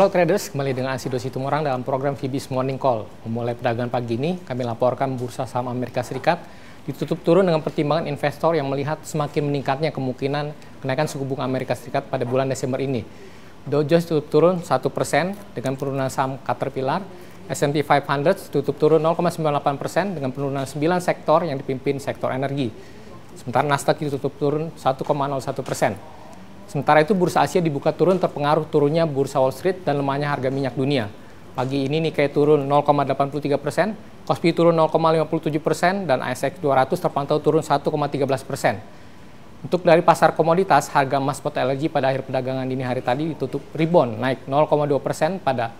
Halo traders, kembali dengan Asido Situmorang dalam program Fibis Morning Call. Memulai perdagangan pagi ini, kami laporkan bursa saham Amerika Serikat ditutup turun dengan pertimbangan investor yang melihat semakin meningkatnya kemungkinan kenaikan suku bunga Amerika Serikat pada bulan Desember ini. Dow Jones tutup turun 1% dengan penurunan saham Caterpillar. S&P 500 tutup turun 0,98% dengan penurunan 9 sektor yang dipimpin sektor energi. Sementara Nasdaq ditutup turun 1,01%. Sementara itu, bursa Asia dibuka turun terpengaruh turunnya bursa Wall Street dan lemahnya harga minyak dunia. Pagi ini Nikkei turun 0,83%, Kospi turun 0,57%, dan ASX 200 terpantau turun 1,13%. Untuk dari pasar komoditas, harga emas spot LNG pada akhir perdagangan dini hari tadi ditutup rebound, naik 0,2% pada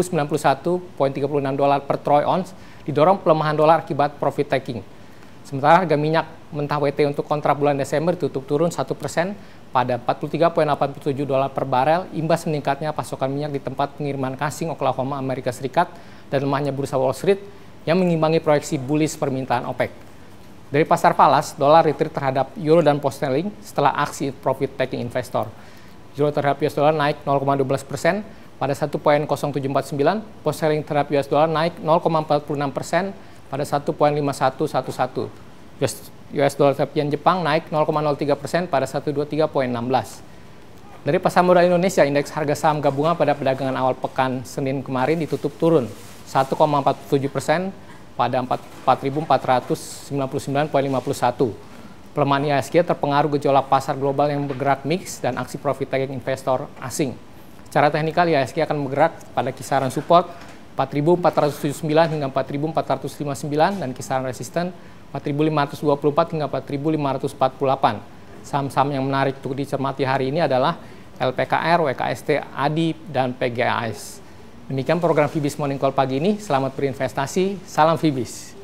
1.091,36 dolar per troy ounce, didorong pelemahan dolar akibat profit taking. Sementara harga minyak mentah WT untuk kontrak bulan Desember tutup turun 1% pada 43,87 dolar per barel, imbas meningkatnya pasokan minyak di tempat pengiriman kasing Oklahoma, Amerika Serikat, dan lemahnya bursa Wall Street yang mengimbangi proyeksi bullish permintaan OPEC. Dari pasar falas, dolar retreat terhadap euro dan pound sterling setelah aksi profit taking investor. Euro terhadap US dollar naik 0,12% pada 1.0749, pound sterling terhadap US dollar naik 0,46% pada 1.5111. US dollar terhadap yen Jepang naik 0,03% pada 123.16. Dari pasar modal Indonesia, indeks harga saham gabungan pada perdagangan awal pekan Senin kemarin ditutup turun 1,47% pada 4.499,51. Pelemahan IHSG terpengaruh gejolak pasar global yang bergerak mix dan aksi profit taking investor asing. Secara teknikal, IHSG akan bergerak pada kisaran support 4.479 hingga 4.459 dan kisaran resisten 4.524 hingga 4.548. Saham-saham yang menarik untuk dicermati hari ini adalah LPKR, WKST, ADI, dan PGAS. Demikian program Fibis Morning Call pagi ini. Selamat berinvestasi. Salam Fibis.